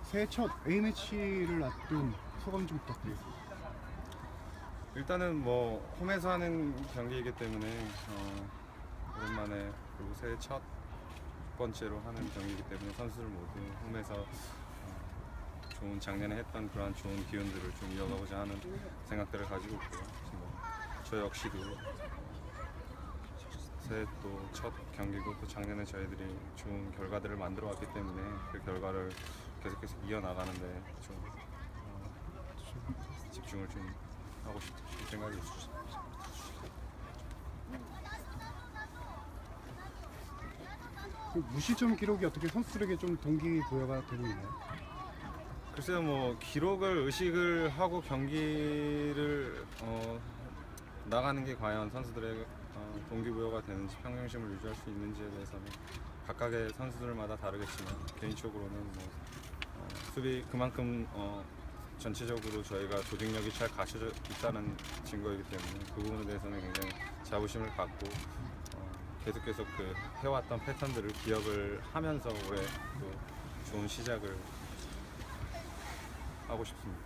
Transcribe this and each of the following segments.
새해 첫 A매치를 앞둔 소감 좀 부탁드리겠습니다. 일단은 뭐 홈에서 하는 경기이기 때문에 오랜만에 그리고 새해 첫 번째로 하는 경기이기 때문에 선수들 모두 홈에서 좋은 작년에 했던 그러한 좋은 기운들을 좀 이어가고자 하는 생각들을 가지고 있고요. 저 역시도 새해 또 첫 경기고 또 작년에 저희들이 좋은 결과들을 만들어 왔기 때문에 그 결과를 계속해서 이어나가는데 좀 집중을 좀 하고 싶은 생각이 있습니다. 그 무실점 기록이 어떻게 선수들에게 좀 동기부여가 되고 있나요? 글쎄요, 뭐 기록을 의식을 하고 경기를 나가는 게 과연 선수들의 동기부여가 되는지 평정심을 유지할 수 있는지에 대해서는 각각의 선수들마다 다르겠지만 개인적으로는 뭐 수비 그만큼 전체적으로 저희가 조직력이 잘 갖춰져 있다는 증거이기 때문에 그 부분에 대해서는 굉장히 자부심을 갖고 계속 그 해왔던 패턴들을 기억을 하면서 올해 또 좋은 시작을 하고 싶습니다.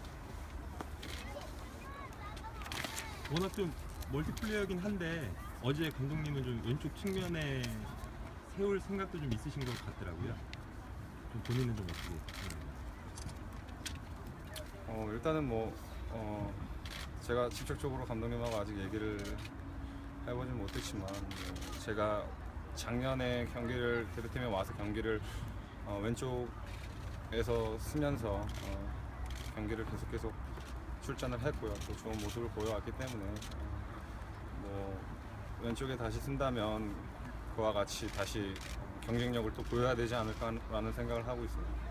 워낙 좀 멀티플레이어긴 한데 어제 감독님은 좀 왼쪽 측면에 세울 생각도 좀 있으신 것 같더라고요. 좀 본인은 좀 어떻게? 일단은 뭐 제가 직접적으로 감독님하고 아직 얘기를 해보진 못했지만 제가 작년에 경기를 대표팀에 와서 경기를 왼쪽에서 쓰면서 경기를 계속 출전을 했고요. 또 좋은 모습을 보여왔기 때문에 뭐 왼쪽에 다시 쓴다면 그와 같이 다시 경쟁력을 또 보여야 되지 않을까라는 생각을 하고 있습니다.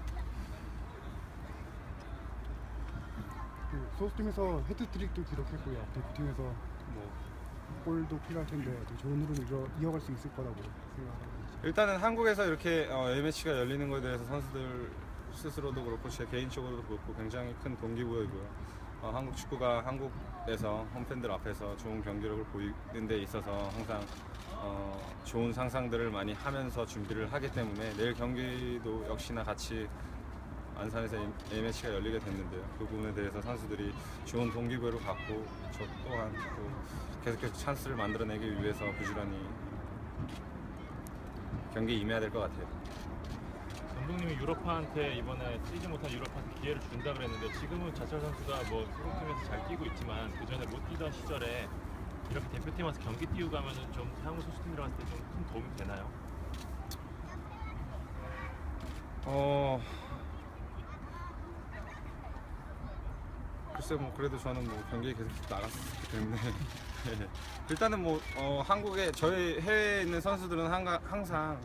그 소속팀에서 헤드트릭도 기록했고요. 대표팀에서 뭐 골도 필요할 텐데 좋은 흐름을 이어갈 수 있을 거라고 생각합니다. 일단은 한국에서 이렇게 A매치가 열리는 것에 대해서 선수들 스스로도 그렇고 제 개인적으로도 그렇고 굉장히 큰 동기부여이고요. 한국 축구가 한국에서 홈팬들 앞에서 좋은 경기력을 보이는 데 있어서 항상 좋은 상상들을 많이 하면서 준비를 하기 때문에 내일 경기도 역시나 같이 안산에서 A매치가 열리게 됐는데요. 그 부분에 대해서 선수들이 좋은 동기부여를 갖고 저 또한 또 계속해서 찬스를 만들어내기 위해서 부지런히 경기에 임해야 될 것 같아요. 감독님이 유럽파한테 이번에 뛰지 못한 유럽파한테 기회를 준다 그랬는데 지금은 자철 선수가 뭐 소속팀에서 잘 뛰고 있지만 그 전에 못 뛰던 시절에 이렇게 대표팀 와서 경기 뛰고 가면은 좀 한국 소속팀이랑 했을 때 좀 큰 도움이 되나요? 글쎄 뭐 그래도 저는 뭐 경기에 계속 나갔기 때문에 일단은 뭐 한국에 저희 해외에 있는 선수들은 항상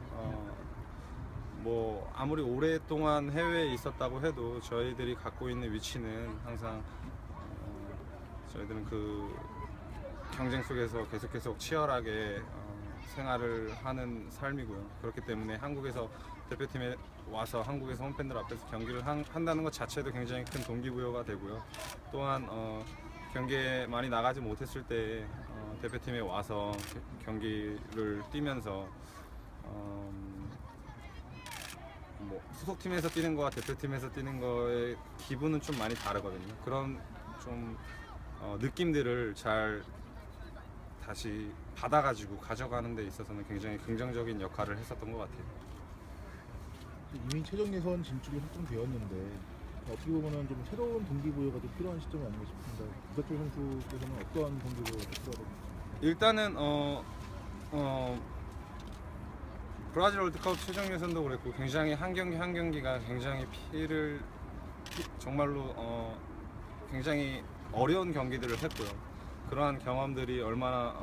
뭐 아무리 오랫동안 해외에 있었다고 해도 저희들이 갖고 있는 위치는 항상 저희들은 그 경쟁 속에서 계속 치열하게 생활을 하는 삶이고요. 그렇기 때문에 한국에서 대표팀에 와서 한국에서 홈팬들 앞에서 경기를 한다는 것 자체도 굉장히 큰 동기부여가 되고요. 또한 경기에 많이 나가지 못했을 때 대표팀에 와서 경기를 뛰면서 뭐 소속팀에서 뛰는 거와 대표팀에서 뛰는 거의 기분은 좀 많이 다르거든요. 그런 좀 느낌들을 잘 다시 받아가지고 가져가는 데 있어서는 굉장히 긍정적인 역할을 했었던 것 같아요. 이미 최종 예선 진출이 확정되었는데 어떻게 보면 좀 새로운 동기부여가 좀 필요한 시점이 아닌가 싶습니다. 구자철 선수께서는 어떠한 동기부여가 필요하다고 보십니까? 일단은 브라질 월드컵 최종 예선도 그랬고 굉장히 한 경기가 굉장히 정말로 굉장히 어려운 경기들을 했고요. 그러한 경험들이 얼마나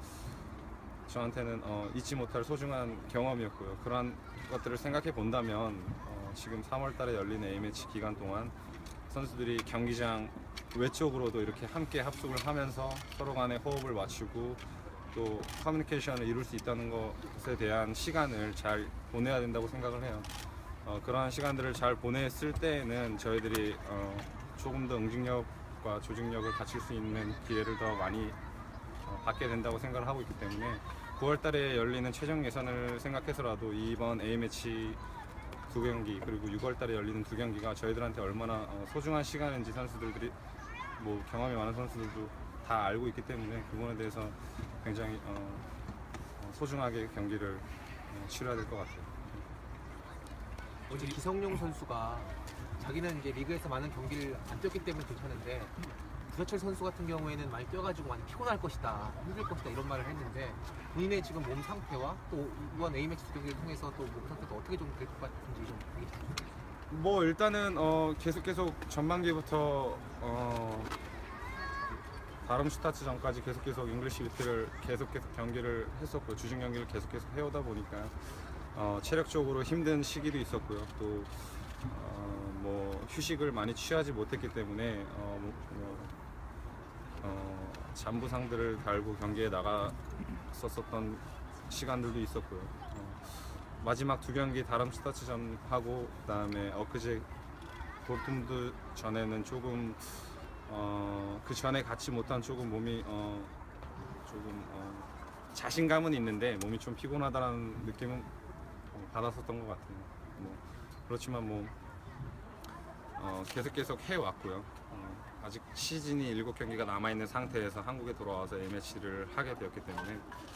저한테는 잊지 못할 소중한 경험이었고요. 그러한 것들을 생각해 본다면 지금 3월 달에 열린 A매치 기간 동안 선수들이 경기장 외적으로도 이렇게 함께 합숙을 하면서 서로 간에 호흡을 맞추고 또 커뮤니케이션을 이룰 수 있다는 것에 대한 시간을 잘 보내야 된다고 생각을 해요. 그러한 시간들을 잘 보냈을 때에는 저희들이 조금 더 응징력과 조직력을 갖출 수 있는 기회를 더 많이 받게 된다고 생각을 하고 있기 때문에 9월 달에 열리는 최종 예선을 생각해서라도 이번 A매치 두 경기 그리고 6월달에 열리는 두 경기가 저희들한테 얼마나 소중한 시간인지 선수들이 뭐 경험이 많은 선수들도 다 알고 있기 때문에 그 부분에 대해서 굉장히 소중하게 경기를 치러야 될 것 같아요. 어제 기성용 선수가 자기는 이제 리그에서 많은 경기를 안 뛰었기 때문에 괜찮은데 구자철 선수 같은 경우에는 많이 뛰어가지고 많이 피곤할 것이다, 힘들 것이다 이런 말을 했는데 본인의 지금 몸 상태와 또 이번 A매치 두 경기를 통해서 또 몸 상태가 어떻게 좀 될 것 같은지 좀 얘기해 주세요. 뭐 일단은 계속 전반기부터 다름슈타트 전까지 계속 잉글리시 위트를 계속 경기를 했었고 주중 경기를 계속 해오다 보니까 체력적으로 힘든 시기도 있었고요. 또 뭐 휴식을 많이 취하지 못했기 때문에 잔부상들을 달고 경기에 나갔었던 시간들도 있었고요. 마지막 두 경기 다름슈타트전하고 그다음에 엊그제 도르트문트 전에는 조금 그 전에 같이 못한 조금 몸이 조금 자신감은 있는데 몸이 좀 피곤하다는 느낌은 받았었던 것 같아요. 뭐 그렇지만 뭐 계속 해왔고요. 아직 시즌이 7경기가 남아있는 상태에서 한국에 돌아와서 A매치를 하게 되었기 때문에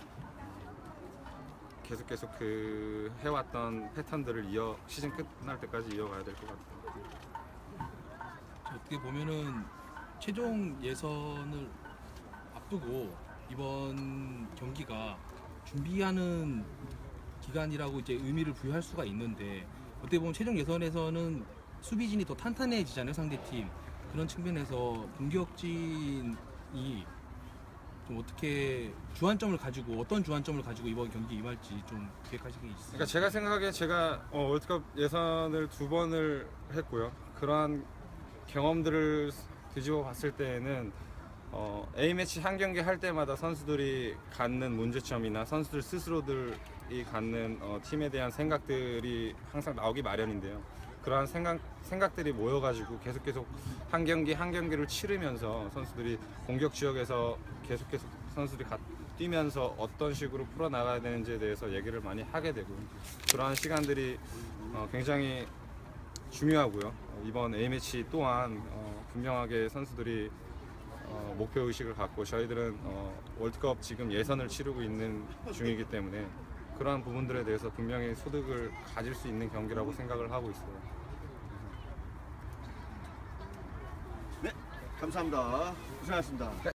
계속 그 해왔던 패턴들을 시즌 끝날 때까지 이어가야 될 것 같아요. 어떻게 보면은 최종 예선을 앞두고 이번 경기가 준비하는 기간이라고 이제 의미를 부여할 수가 있는데 어떻게 보면 최종 예선에서는 수비진이 더 탄탄해지잖아요, 상대팀. 그런 측면에서 공격진이 좀 어떻게 어떤 주안점을 가지고 이번 경기 임할지 좀 계획하시는 게 있으세요? 그러니까 제가 생각에 제가 월드컵 예선을 2번을 했고요. 그러한 경험들을 뒤집어 봤을 때에는 A매치 한 경기 할 때마다 선수들이 갖는 문제점이나 선수들 스스로들이 갖는 팀에 대한 생각들이 항상 나오기 마련인데요. 그러한 생각들이 모여가지고 계속 한 경기를 치르면서 선수들이 공격 지역에서 계속 선수들이 뛰면서 어떤 식으로 풀어나가야 되는지에 대해서 얘기를 많이 하게 되고 그러한 시간들이 굉장히 중요하고요. 이번 A매치 또한 분명하게 선수들이 목표의식을 갖고 저희들은 월드컵 지금 예선을 치르고 있는 중이기 때문에 그러한 부분들에 대해서 분명히 소득을 가질 수 있는 경기라고 생각을 하고 있어요. 네, 감사합니다. 고생하셨습니다.